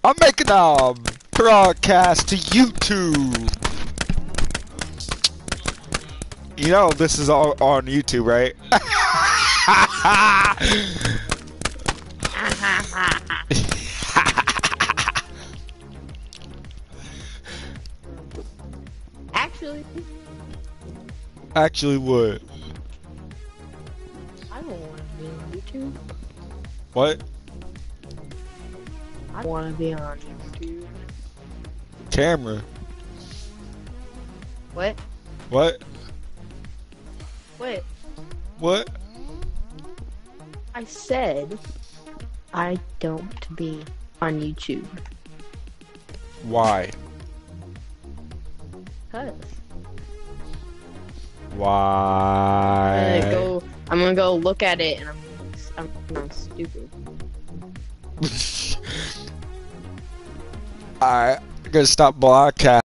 I'm making a broadcast to YouTube. You know this is all on YouTube, right? Actually, what? I don't want to be on YouTube. What? I want to be on YouTube. Camera. What? What? What? What? I said I don't be on YouTube. Why? Cause Why? I'm gonna go look at it and I'm stupid. Alright, I'm gonna stop broadcasting.